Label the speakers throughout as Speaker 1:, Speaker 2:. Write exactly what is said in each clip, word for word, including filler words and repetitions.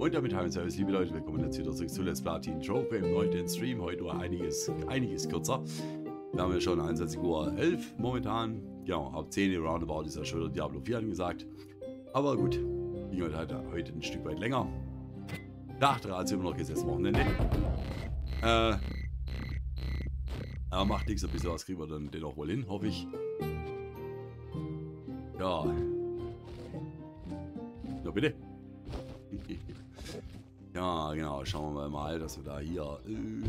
Speaker 1: Und damit hallo und servus, liebe Leute, willkommen jetzt wieder zurück zu Let's Platin Trophy im neunten Stream. Heute war einiges, einiges kürzer. Wir haben ja schon einundzwanzig Uhr elf momentan. Genau, ab zehn Uhr roundabout ist ja schon wieder Diablo vier angesagt. Aber gut, ging heute, halt heute ein Stück weit länger. Nach der Rat sind wir noch gesessen Wochenende. Äh, aber macht nichts, ein bisschen was kriegen wir dann den auch wohl hin, hoffe ich. Ja. Ja, bitte. Ja, genau, schauen wir mal, dass wir da hier äh,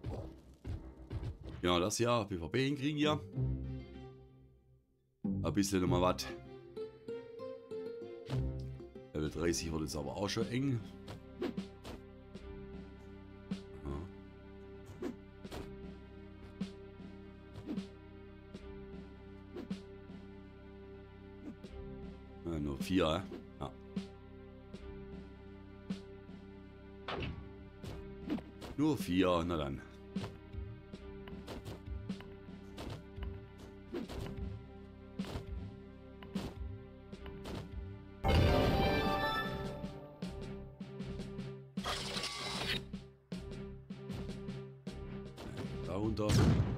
Speaker 1: genau das hier, PvP hinkriegen hier. Ein bisschen nochmal was. Level dreißig wird jetzt aber auch schon eng. Ja, nur vier, ja. Nur vier, na dann. Da runter.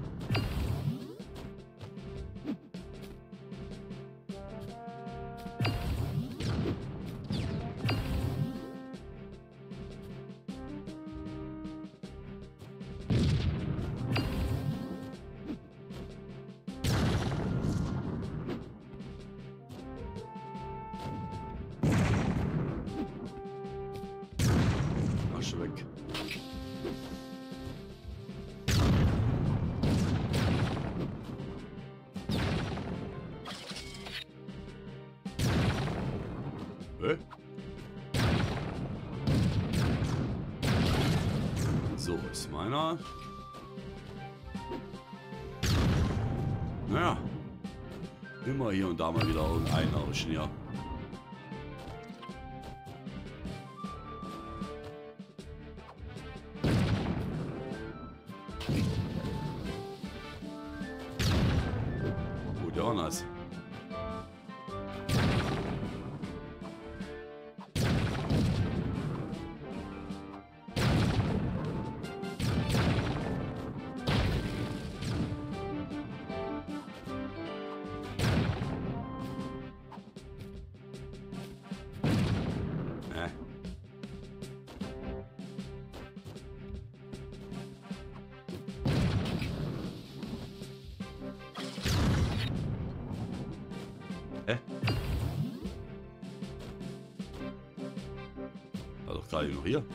Speaker 1: Asche weg. Hä? So ist meiner. Naja. Immer hier und da mal wieder irgendein Arschen, ja. Gut, ja, nice. Hä? War doch gerade noch hier.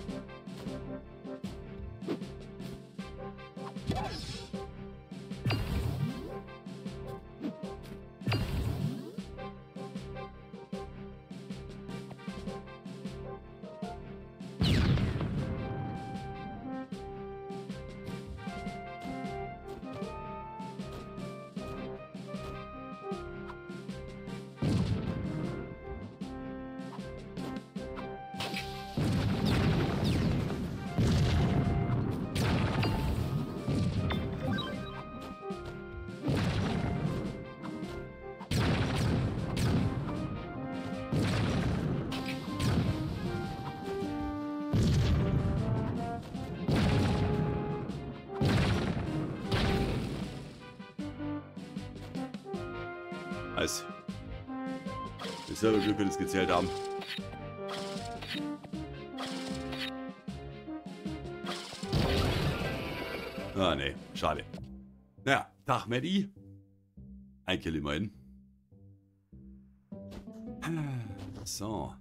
Speaker 1: Nice. Ich selber Glück, wenn es gezählt haben. Ah, ne, schade. Naja, Tag, Maddie. Ein Kill immerhin. So.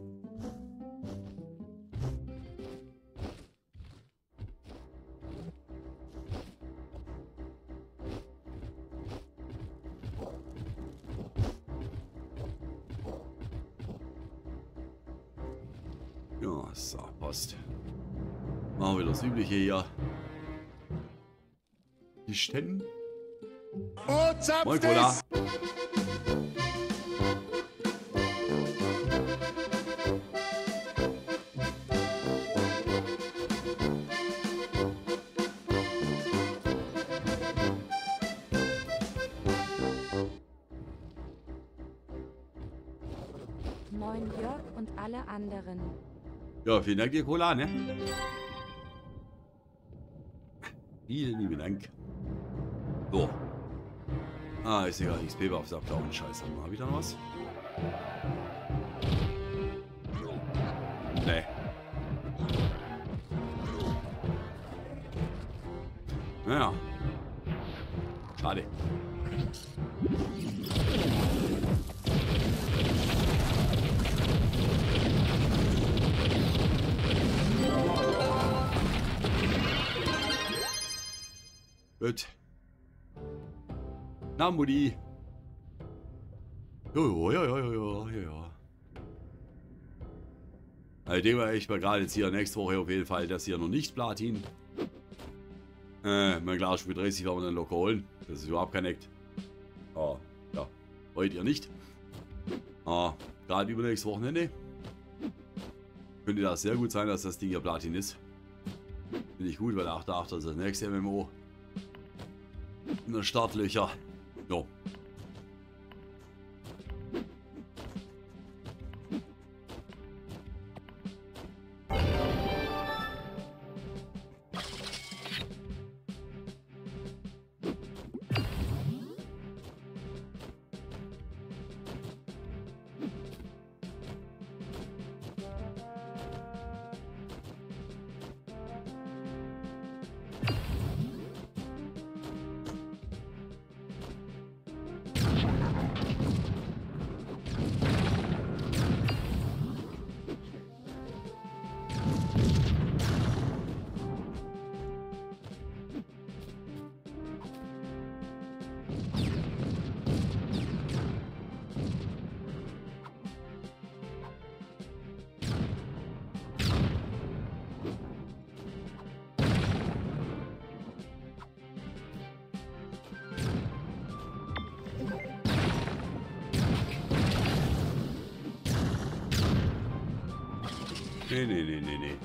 Speaker 1: Ja, so, passt. Machen wir das Übliche hier. Die Ständen. Moin, Cola.
Speaker 2: Moin Jörg und alle anderen.
Speaker 1: Ja, vielen Dank dir, Cola, ne? Vielen lieben Dank. So. Ah, ich sehe gerade X P aufs Abklauen. Scheiße. Habe ich da noch was? Nee. Naja. Schade. Gut. Na, Mutti. Jo, jo, jo, jo, jo, jo, jo. Ich denke mal, ich mal gerade jetzt hier nächste Woche auf jeden Fall das hier noch nicht Platin. Äh, mein klar, Spiel dreißig werden wir dann locker holen. Das ist überhaupt kein Act. Ah, ja. Heute ja nicht. Ah, gerade übernächstes Wochenende. Könnte das sehr gut sein, dass das Ding hier Platin ist. Finde ich gut, weil achter achter ist das nächste M M O. In der Startlöcher. Jo. Nee, nee, nee, nee, nee.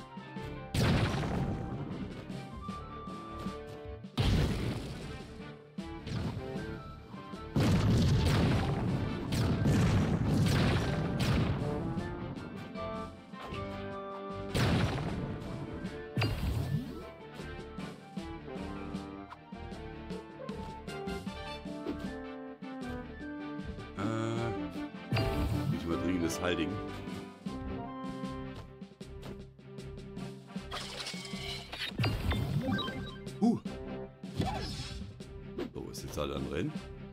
Speaker 1: Äh, nicht überdringendes Halding. Uh. So, ist jetzt halt am Rennen.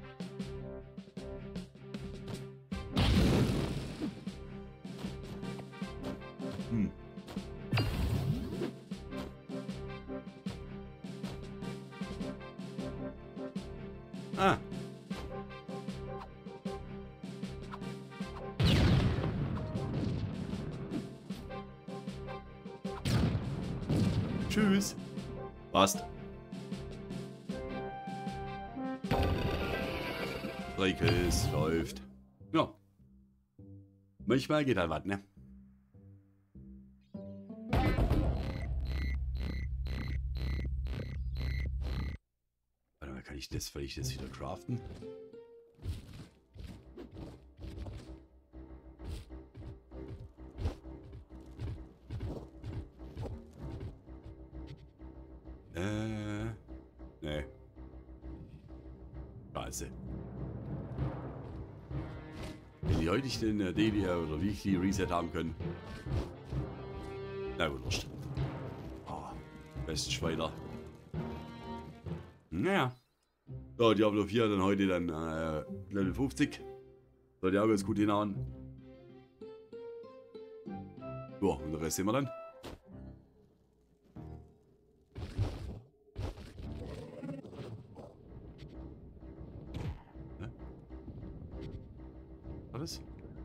Speaker 1: Hm. Ah. Tschüss. Passt. Dreikes läuft. Ja. Manchmal geht halt was, ne? Warte mal, kann ich das, will ich das wieder craften? Äh. Nee. Scheiße. Wenn die heute nicht den äh, Daily oder Weekly Reset haben können. Na gut, wurscht. Oh, besten weiter. Naja. So, Diablo vier dann heute dann äh, Level fünfzig. Sollte auch ganz gut hinhauen. So, und den Rest sehen wir dann. Alles?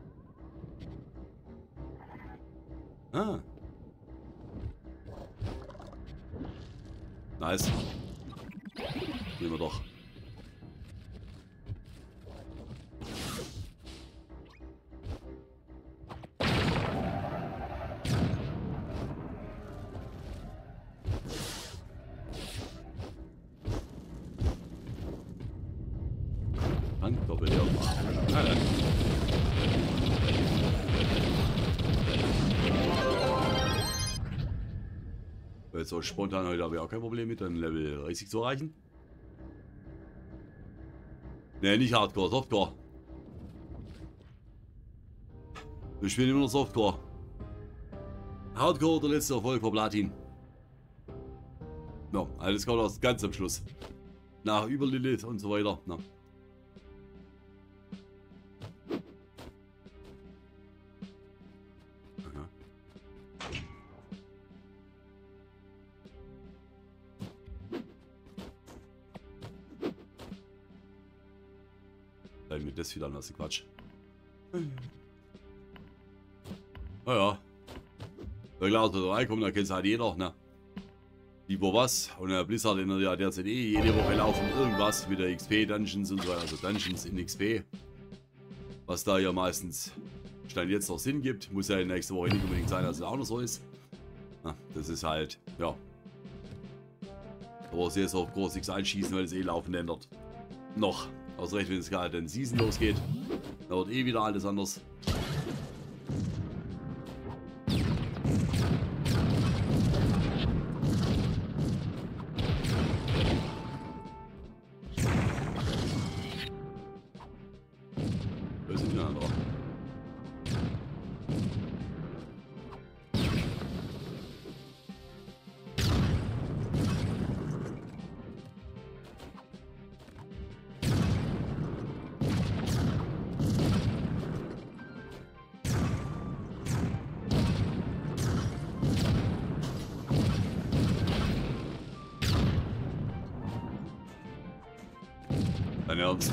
Speaker 1: Ah. Nice. Nehmen wir doch. Hand doppelt ja. Ah, dann. So spontan heute habe ich auch kein Problem mit, dann Level dreißig zu erreichen. Ne, nicht Hardcore, Softcore. Wir spielen immer noch Softcore. Hardcore, der letzte Erfolg vor Platin. Ja, alles kommt aus ganz am Schluss. Nach über Lilith und so weiter. Na. Dann mit das wieder nasse Quatsch. Naja. Na klar, aus der drei kommt, da kennt es halt jeder, ne? Lieber was. Und der Blizzard in der derzeit eh jede Woche laufen irgendwas mit der X P-Dungeons und so weiter. Also Dungeons in X P. Was da ja meistens Stand jetzt noch Sinn gibt. Muss ja nächste Woche nicht unbedingt sein, dass es auch noch so ist. Na, das ist halt, ja. Aber sehr so auf groß nichts einschießen, weil es eh laufend ändert. Noch. Außer recht, wenn es gerade in Season losgeht. Da wird eh wieder alles anders. Dein Ernst?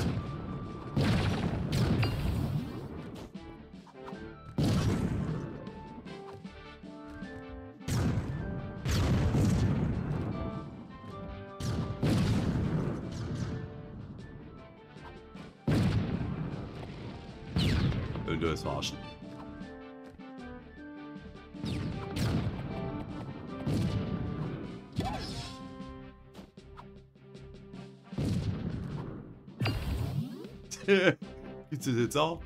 Speaker 1: Könnt ihr es verarschen? Gibt's das jetzt auch?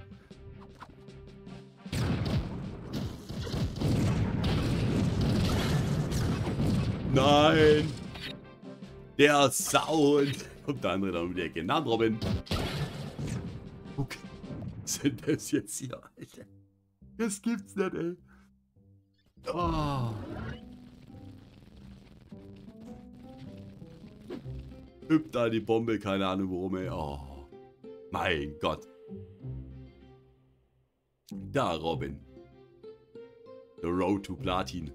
Speaker 1: Nein! Der Sound! Kommt der andere dann um die Ecke. Na, Robin! Guck. Was sind das jetzt hier, Alter? Das gibt's nicht, ey. Oh. Hüpft da die Bombe, keine Ahnung warum, ey. Oh. Mein Gott. Da, Robin. The Road to Platin.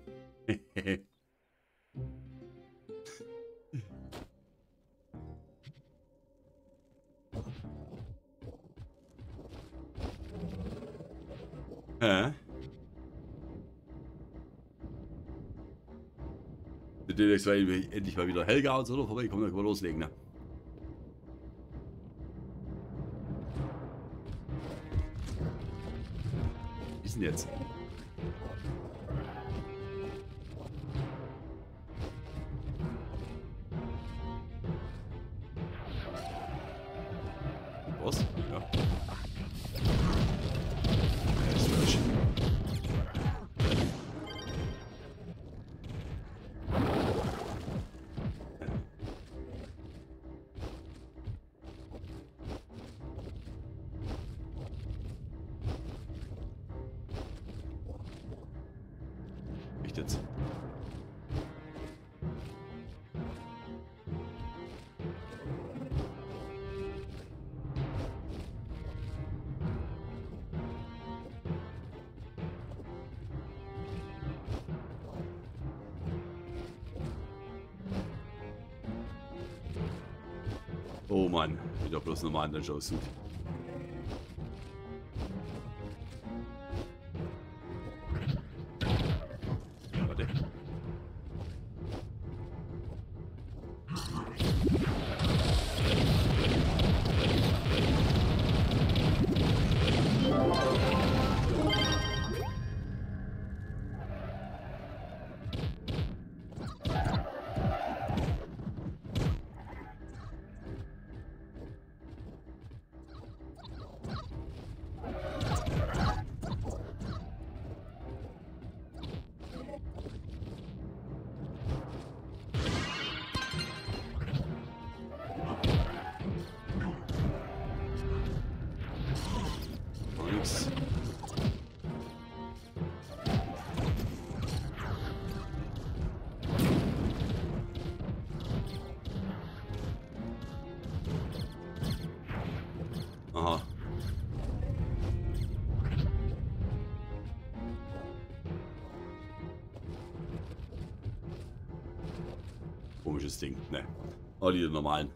Speaker 1: Hä? Demnächst werden wir endlich mal wieder Helga und so noch vorbeikommen, dann können wir loslegen, ne? Wie ist denn jetzt? Was? Ja. Er ist falsch. Echt jetzt? Oh Mann, wieder bloß nochmal an der Show sucht. Warte. Komisches Ding. Ne. Aber die normalen.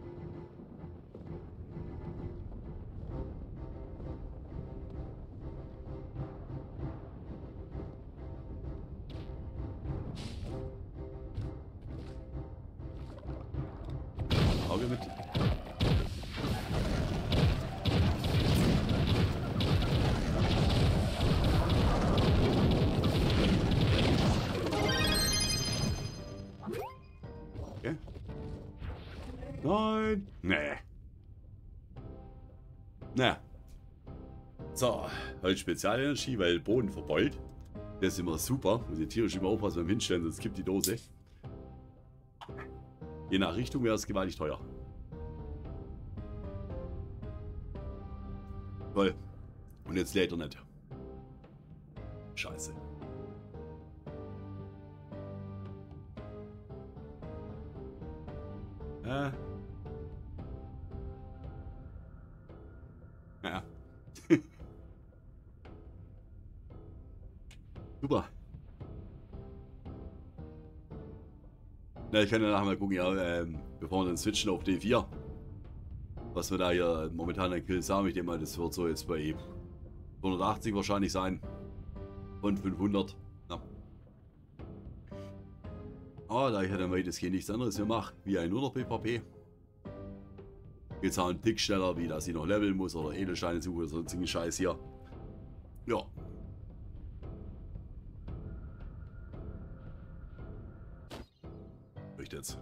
Speaker 1: Auge mit. Okay. Nein. Nee. Na. So, heute Spezialenergie, weil Boden verbeult. Das ist immer super. Muss ich tierisch immer aufpassen beim Hinstellen, sonst kippt die Dose. Je nach Richtung wäre es gewaltig teuer. Toll. Und jetzt lädt er nicht. Scheiße. Äh. Ja. Super. Na, ich kann ja nachher mal gucken, ja, ähm, bevor wir dann switchen auf D vier. Was wir da hier momentan an Kills haben. Ich denke mal, das wird so jetzt bei hundertachtzig wahrscheinlich sein. Von fünfhundert. Ja. Aber da ich ja dann weitestgehend nichts anderes mehr mache, wie ein nur noch PvP. Jetzt auch einen Tick schneller, wie dass ich noch leveln muss oder Edelsteine suche oder sonstigen Scheiß hier. Ja. Jetzt.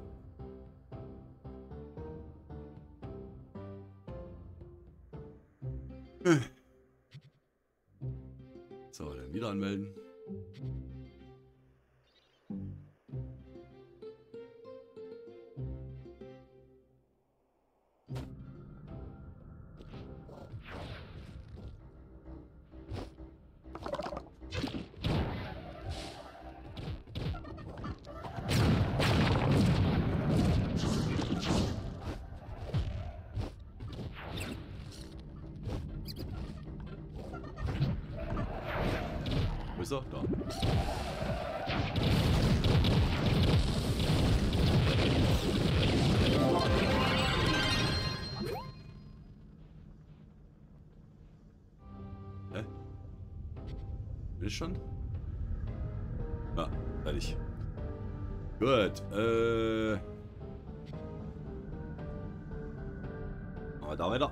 Speaker 1: So, dann wieder anmelden. Ist er? Da. Hä? Bin ich schon? Ja, fertig. Gut, äh... machen wir da weiter.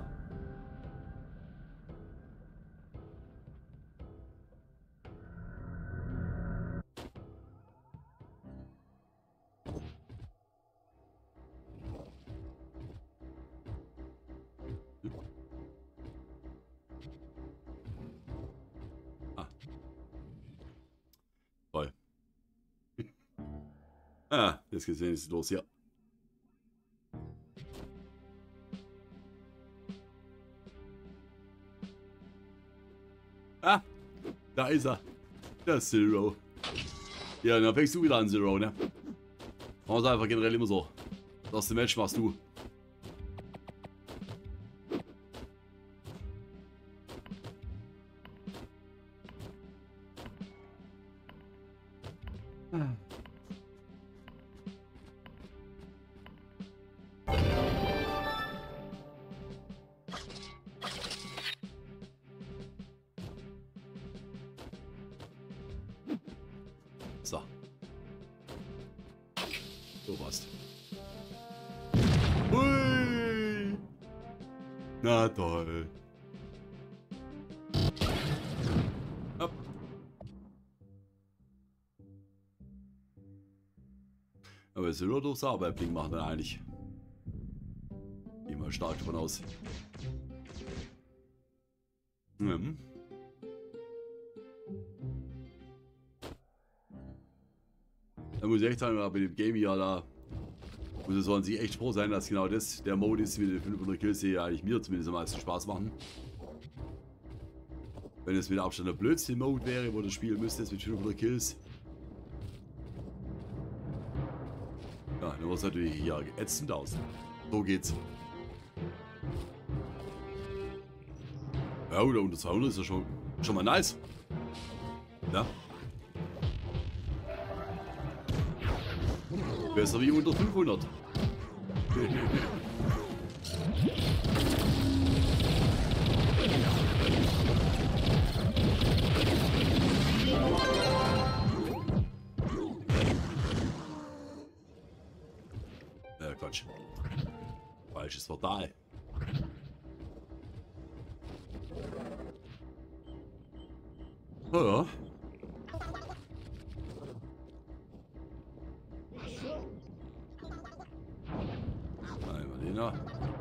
Speaker 1: Toll. Ah, jetzt geht's wenigstens los hier. Ah, da ist er. Der Zero. Ja, dann fängst du wieder an, Zero, ne? Machen wir einfach generell immer so. Das erste Match machst du. So. So passt. Hui. Na toll. Hopp. Aber es soll nur durchs Arbeitbling machen dann eigentlich. Geh mal stark davon aus. Hm. Da muss ich echt sagen, bei dem Game hier da muss es an sich echt froh sein, dass genau das der Mode ist mit den fünfhundert Kills, die ja eigentlich mir zumindest am meisten Spaß machen. Wenn es mit Abstand der blödste Mode wäre, wo das Spiel müsste, mit fünfhundert Kills. Ja, dann muss es natürlich hier ätzend aus. So geht's. Ja, oder unter zweihundert ist ja schon, schon mal nice. Ja. Besser wie unter fünfhundert. Äh, Quatsch. Falsches Portal. Oh ja. Einmal den da.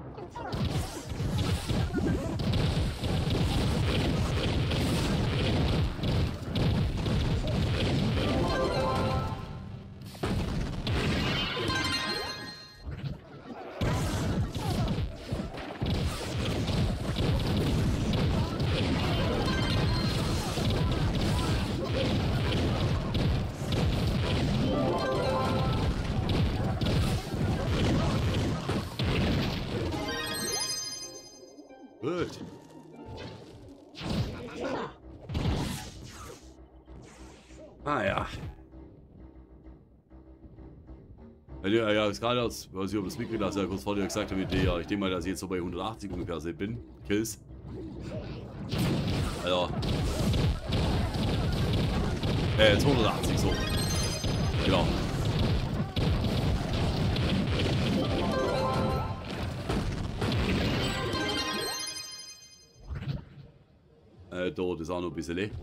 Speaker 1: Gut. Ah ja. Ja, ja, ist gerade als, was ich über das Mikro das ja kurz vor dir gesagt habe, mit der, ich denke mal, dass ich jetzt so bei hundertachtzig ungefähr bin. Kills. Also. Äh, zweihundertachtzig, so. Genau. Äh, dort ist auch noch ein bisschen leer.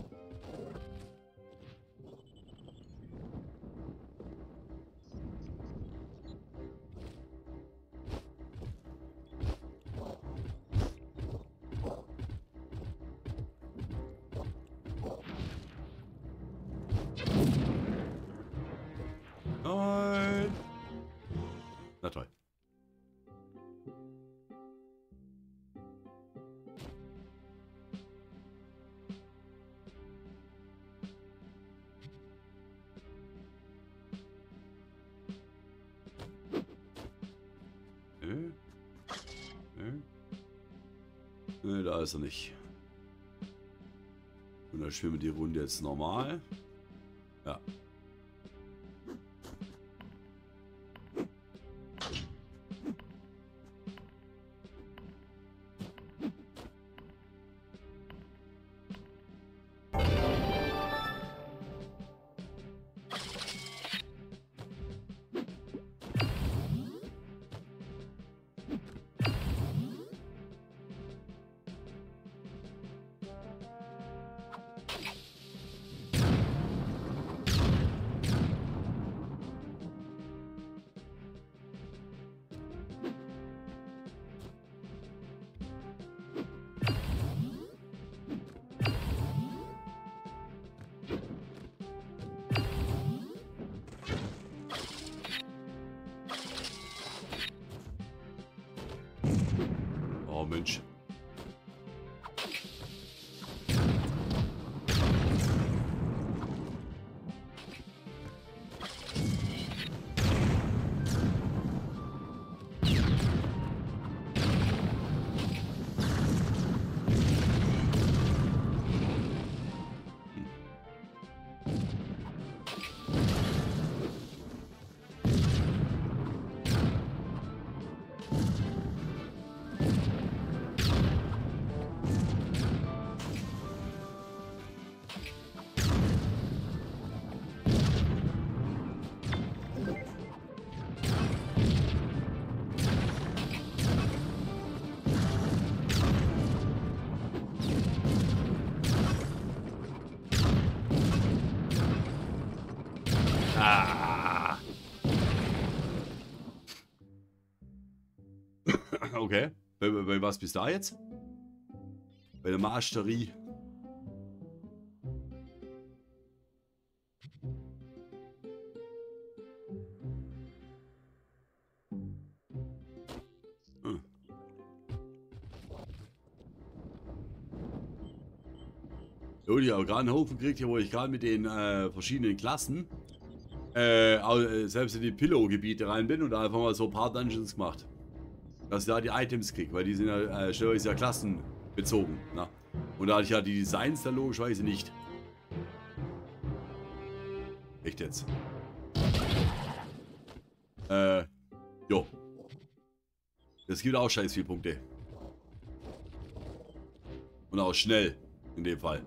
Speaker 1: Nein. Na toll. Nö. Nö. Nö, da ist er nicht. Und dann schwimmen die Runde jetzt normal. Ja. Oh Mensch. Ah. Okay. Bei, bei was bist du da jetzt? Bei der Masterie. Hm. Jo, ich habe gerade einen Haufen gekriegt, hier, wo ich gerade mit den äh, verschiedenen Klassen äh, selbst in die Pillow-Gebiete rein bin und da einfach mal so ein paar Dungeons gemacht. Dass ich da die Items kriege, weil die sind ja äh, stellenweise ja klassenbezogen. Na? Und da hatte ich ja die Designs dann logischerweise nicht. Echt jetzt? Äh, jo. Es gibt auch scheiß viele Punkte. Und auch schnell, in dem Fall.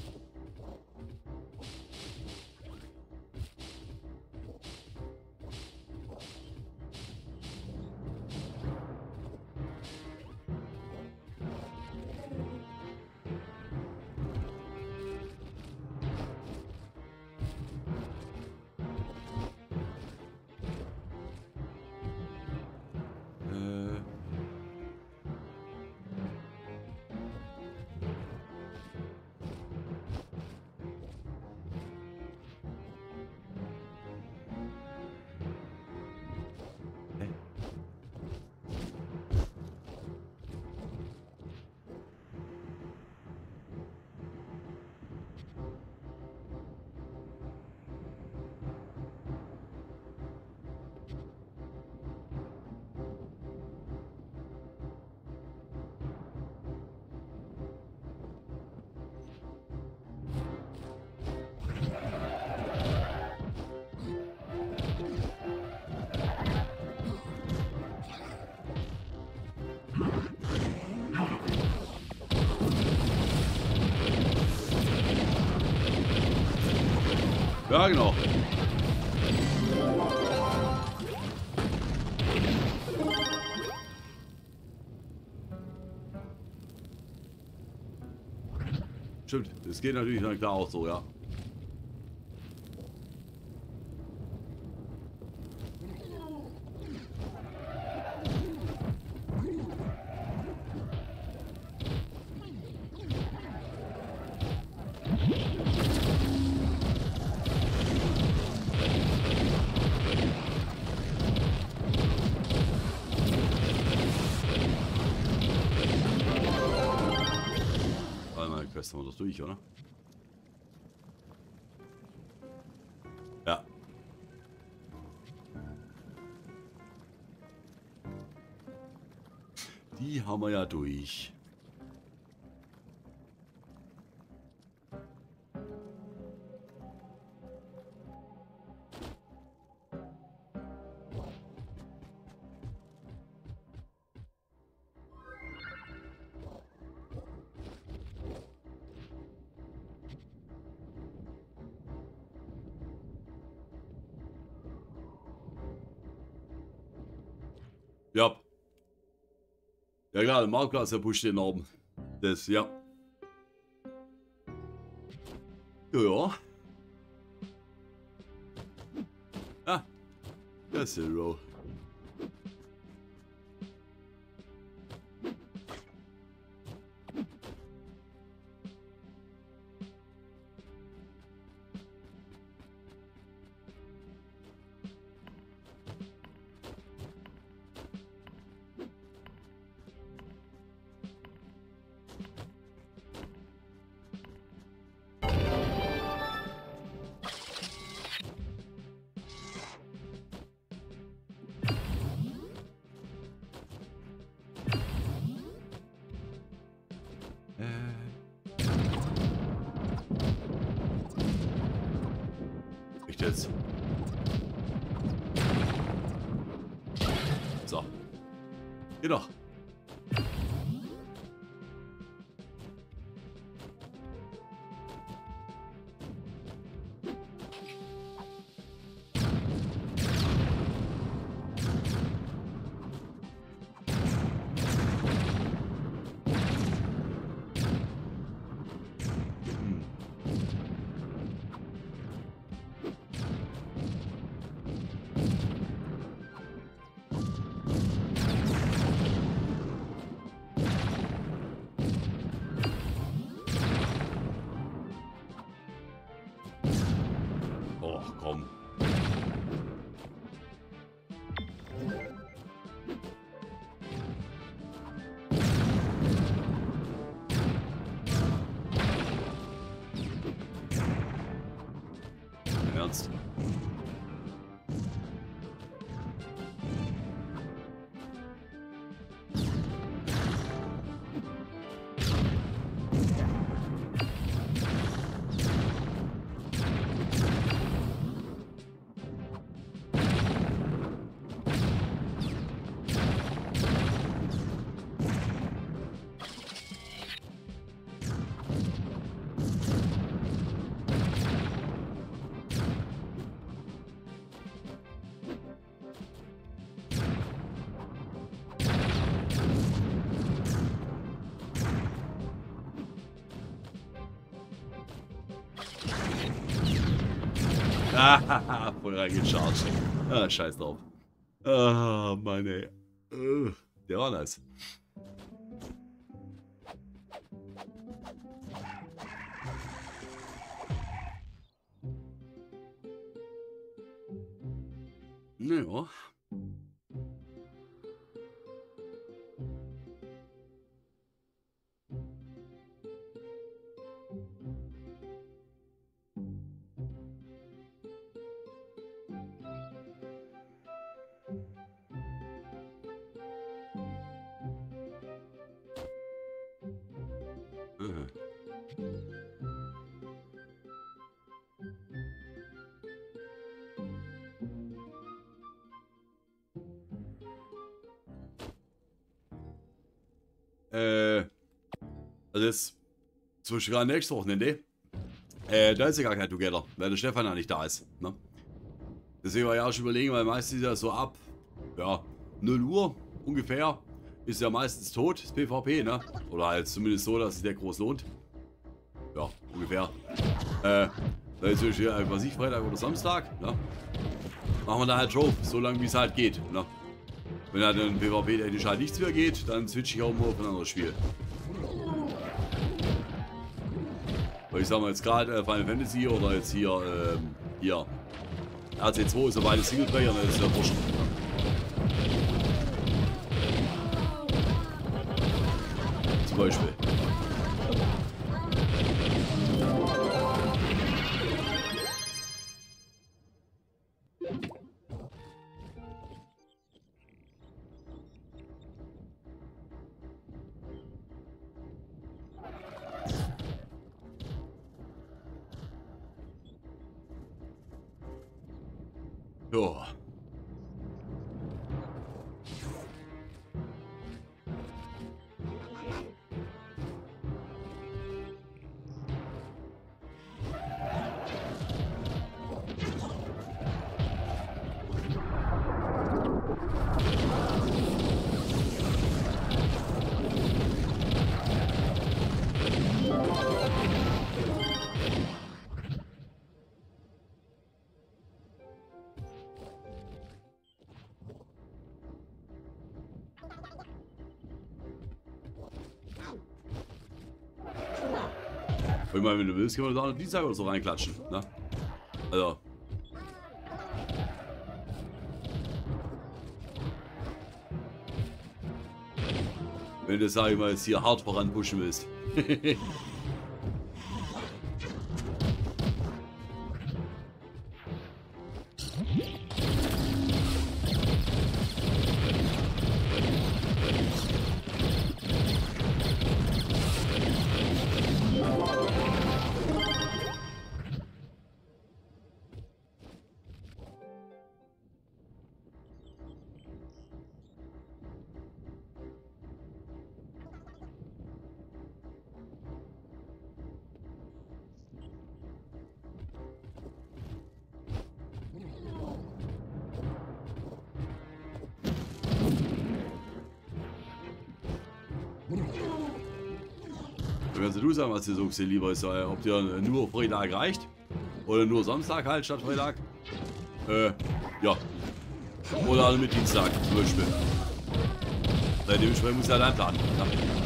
Speaker 1: Ja, genau. Stimmt, das geht natürlich dann klar auch so, ja. Quest haben wir das durch, oder? Ja. Die haben wir ja durch. Ja. Ja klar, der Marktplatz, der pusht enorm. Das, ja. Ja, ja. Ah. Der Zero. Echt jetzt? So. Geh doch. Komm. Im Ernst? Ah, voll reingecharged. Ah, scheiß drauf. Ah, Mann, ey. Uh, der war nice. Naja. Äh, also jetzt zum Beispiel gerade nächstes Wochenende, äh, da ist ja gar kein Together, weil der Stefan ja nicht da ist, ne? Deswegen war ich auch schon überlegen, weil meistens ist ja so ab, ja, null Uhr ungefähr, ist ja meistens tot, das PvP, ne? Oder halt zumindest so, dass sich der groß lohnt. Ja, ungefähr. Äh, da ist ja, was ich, Freitag oder Samstag, ne? Machen wir da halt Drove, so lange wie es halt geht, ne? Wenn halt dann PvP-technisch halt nichts mehr geht, dann switche ich auch mal auf ein anderes Spiel. Weil ich sag mal jetzt gerade äh, Final Fantasy oder jetzt hier, ähm, hier, R C zwei ist ja beide Singleplayer, das ist ja wurscht. Zum Beispiel. Ja. Ich meine, wenn du willst, können wir da noch Dienstag oder so reinklatschen, ne? Also. Wenn du, sag ich mal, jetzt hier hart voranpushen willst. Kannst du sagen, was dir so lieber ist, ob dir nur Freitag reicht oder nur Samstag halt statt Freitag? Äh, ja. Oder alle mit Dienstag zum Beispiel. Dementsprechend muss du halt einplanen. Ja.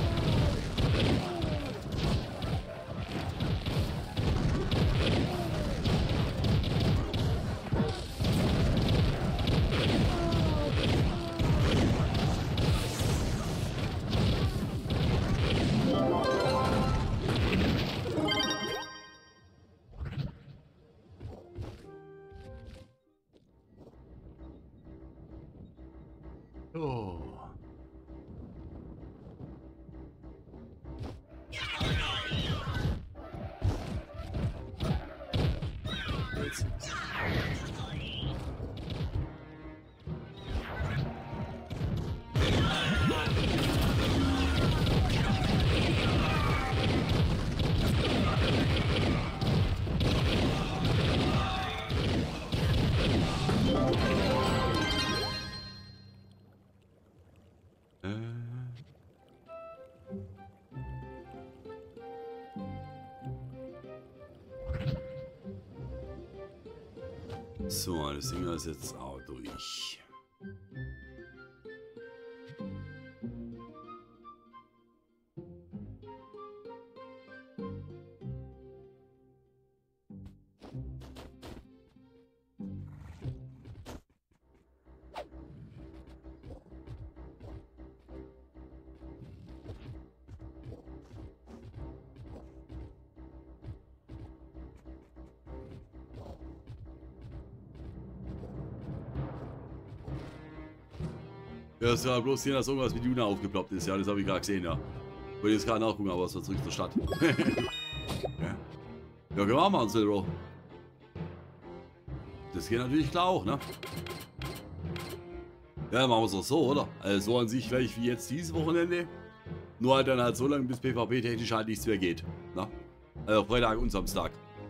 Speaker 1: Oh. Jetzt. So, das Ding ist jetzt auch durch. Ja, es war bloß sehen, dass irgendwas mit Juna aufgeploppt ist. Ja, das habe ich gerade gesehen, ja. Wollte jetzt gerade nachgucken, aber es war zurück zur Stadt. Ja, ja, können wir auch machen, Silro. Das geht natürlich klar auch, ne? Ja, dann machen wir es doch so, oder? Also so an sich gleich wie jetzt dieses Wochenende. Nur halt dann halt so lange, bis PvP-technisch halt nichts mehr geht. Ne? Also Freitag und Samstag.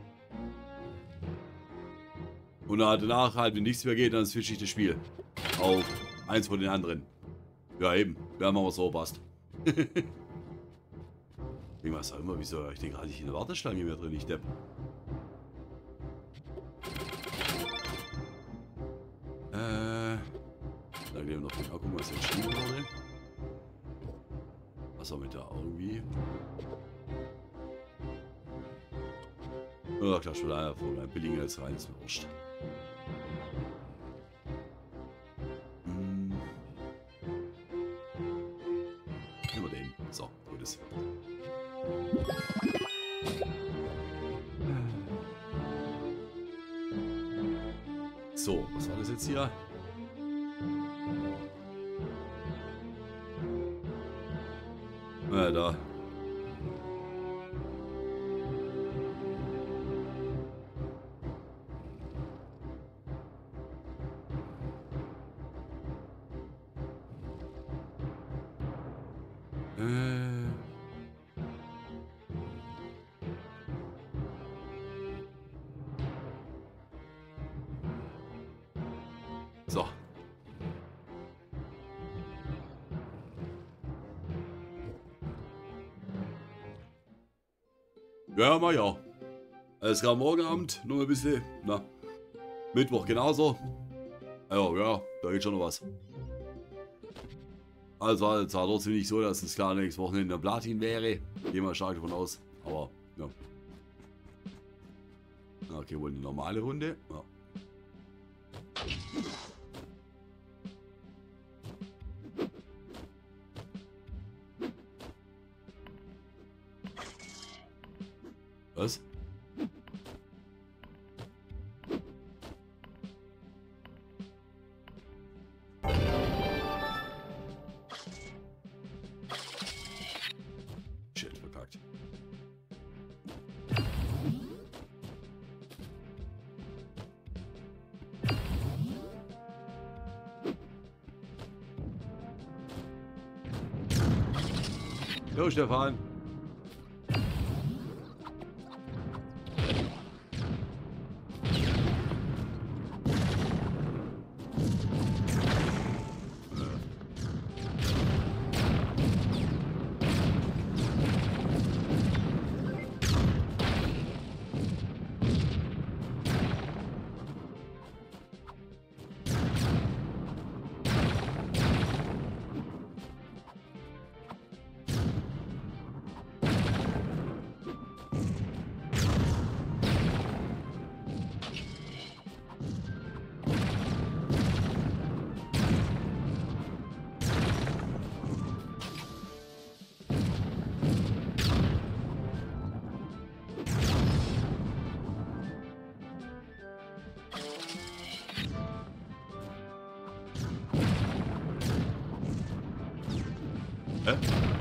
Speaker 1: Und dann halt danach halt, wenn nichts mehr geht, dann switche ich das Spiel. Auf eins von den anderen. Ja, eben. Ja, machen wir so, passt. Ich weiß auch immer, wieso ich denke, hatte ich in der Warteschlange mehr drin, ich Depp. Äh. Dann gehen wir noch den Akku mal entschieden wurde. Was haben wir da irgendwie? Ach, da schon einer von einem Billiger jetzt rein, ist mir wurscht. Hm. Nehmen wir den. So, gut ist. So, was war das jetzt hier? Ja, da. Äh. So. Ja, mal ja. Es kam morgen Abend noch ein bisschen. Na, Mittwoch genauso. Ja, ja, da geht schon noch was. Also, es war trotzdem nicht so, dass es klar nächstes Wochenende Platin wäre. Gehen wir stark davon aus. Aber, ja. Okay, wohl eine normale Runde. Ja. Was? Shit, verkackt. Jo, Stefan. Hä?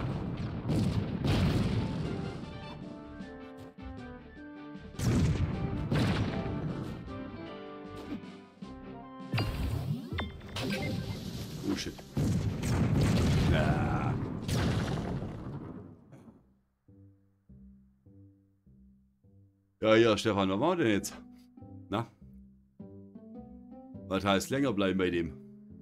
Speaker 1: Oh shit. Ja. Ja, ja, Stefan, was machen wir denn jetzt? Na? Was heißt länger bleiben bei dem?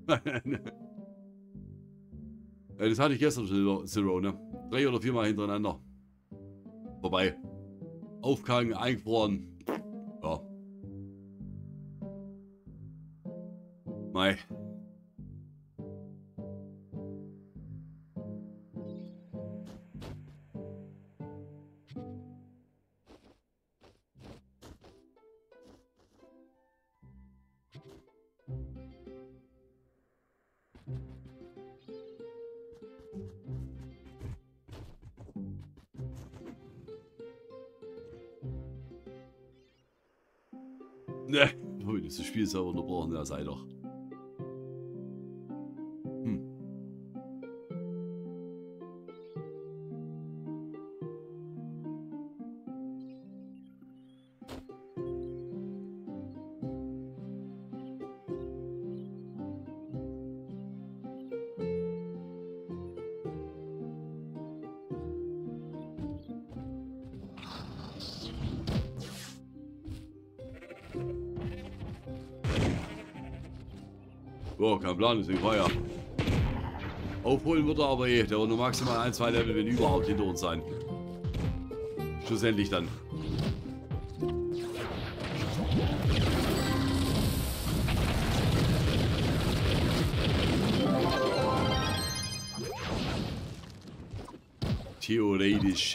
Speaker 1: Ja, das hatte ich gestern schon, Zero, ne? Drei oder viermal hintereinander. Vorbei. Aufgehangen, eingefroren. Ja. Mei. Ne, oh, das Spiel ist ja unterbrochen, ja, sei doch. Hm. Oh, kein Plan, deswegen war ja. Aufholen wird er aber eh. Der wird nur maximal ein, zwei Level, wenn überhaupt, hinter uns sein. Schlussendlich dann. Theoretisch.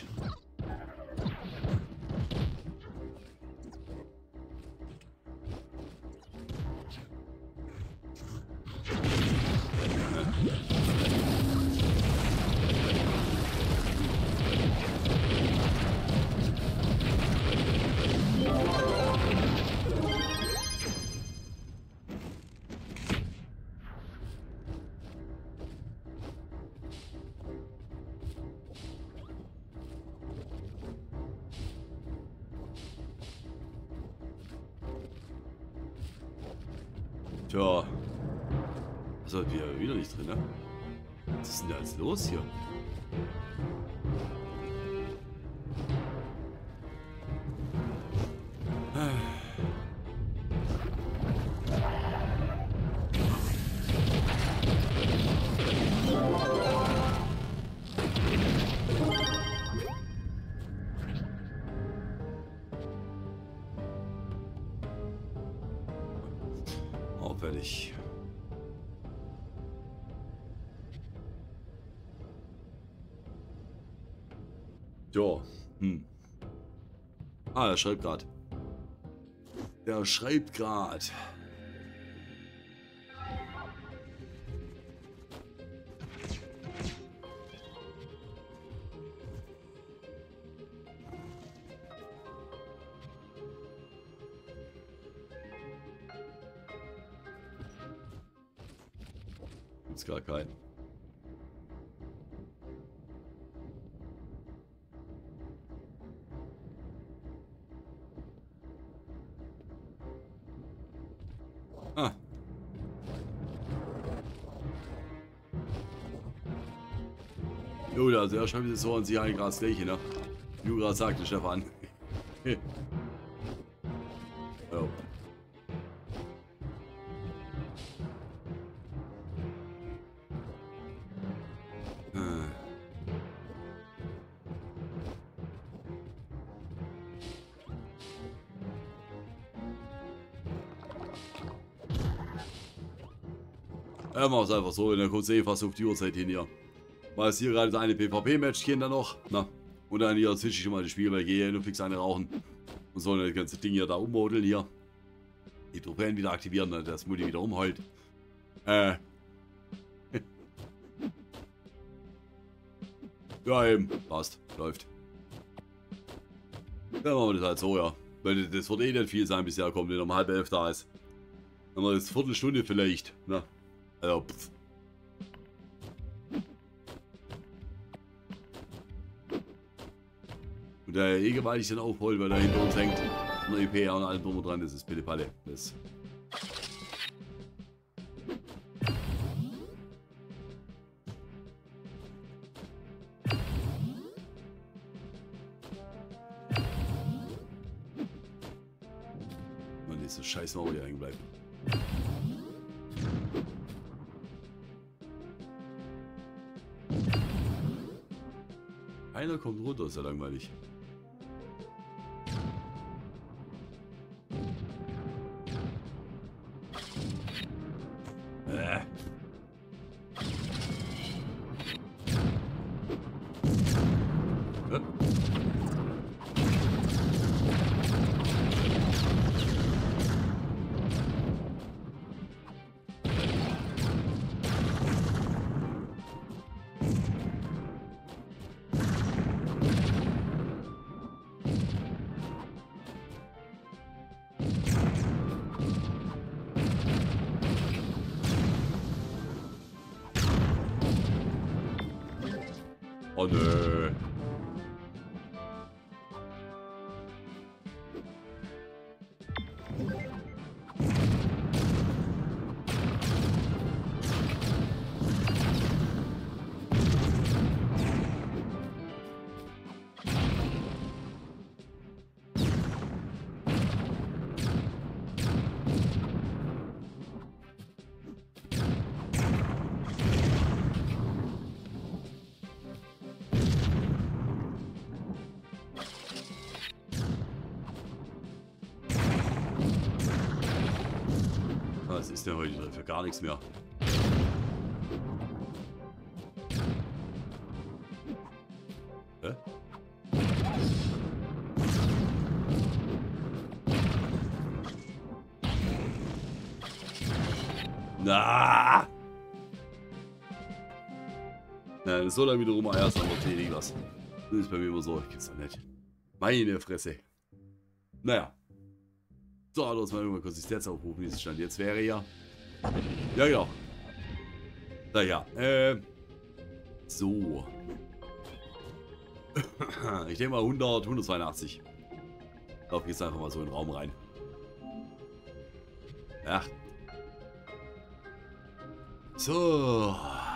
Speaker 1: Tja. Also, wir wieder nicht drin, ne? Was ist denn da jetzt los hier? Auffällig. Jo. Hm. Ah, er schreibt gerade. Der schreibt gerade. Gibt's gar keinen. Ah. Jo, also er schreibt jetzt so an sich eigentlich gerade das Gleiche, ne? Wie du gerade sagte, Stefan. Jo. Er macht es einfach so, in der kommt eh fast auf die Uhrzeit hin hier. Weil es hier gerade das eine PvP-Matchchen dann noch. Na, und dann hier switche ich schon mal das Spiel, weil ich gehe nur fix eine rauchen. Und so das ganze Ding hier da ummodeln hier. Die Trophäen wieder aktivieren, dass das Mutti wieder umheult. Äh. Ja eben, passt, läuft. Dann machen wir das halt so, ja. Weil das wird eh nicht viel sein, bis er kommt, wenn er um halb elf da ist. Dann haben wir jetzt Viertelstunde vielleicht, ne? Also, pff. Und der eh gewaltig dann aufholt, weil er hinter uns hängt. Und der E P und allem drum und dran, das ist Pille-Palle. Das. Mann, diese scheiß Mauer hier hängen bleibt. Einer kommt runter, ist ja langweilig. Äh. Äh. Oh nö. Was ist denn heute drin? Für gar nichts mehr. Hä? Na! Na, das soll dann wiederum erst an der T V was. Das ist bei mir immer so. Gibt's doch nicht. Meine Fresse. Naja. So, lass uns mal irgendwann Konsistenz aufrufen, wie es stand. Jetzt wäre ja. Ja, ja. Naja, äh. So. Ich denke mal hundert, hundertzweiundachtzig. Ich glaube, jetzt einfach mal so in den Raum rein. Ja. So.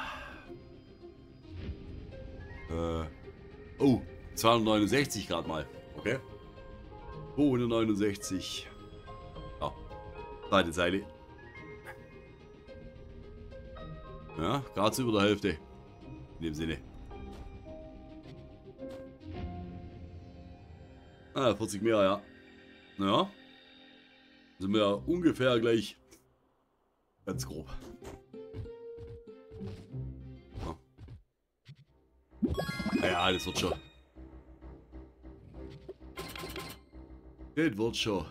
Speaker 1: Äh. Oh, zweihundertneunundsechzig gerade mal. Okay. zweihundertneunundsechzig. Ja. Zweite Seite. Ja, gerade so über der Hälfte. In dem Sinne. Ah, vierzig mehr, ja. Naja. Sind wir ungefähr gleich. Ganz grob. Ja, ja, das wird schon. Das wird schon.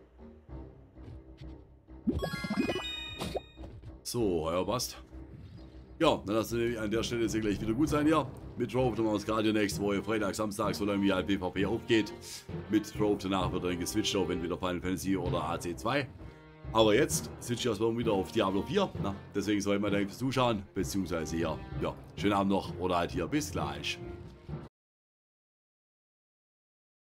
Speaker 1: So, ja, passt. Ja, dann lassen wir an der Stelle jetzt gleich wieder gut sein hier. Mit Drove dann aus gerade nächste Woche, Freitag, Samstag, solange wie halt PvP aufgeht. Mit Drove danach wird dann geswitcht auf entweder Final Fantasy oder A C zwei. Aber jetzt switche ich erstmal wieder auf Diablo vier. Na, deswegen soll ich mal danke fürs Zuschauen, beziehungsweise hier, ja, schönen Abend noch oder halt hier bis gleich.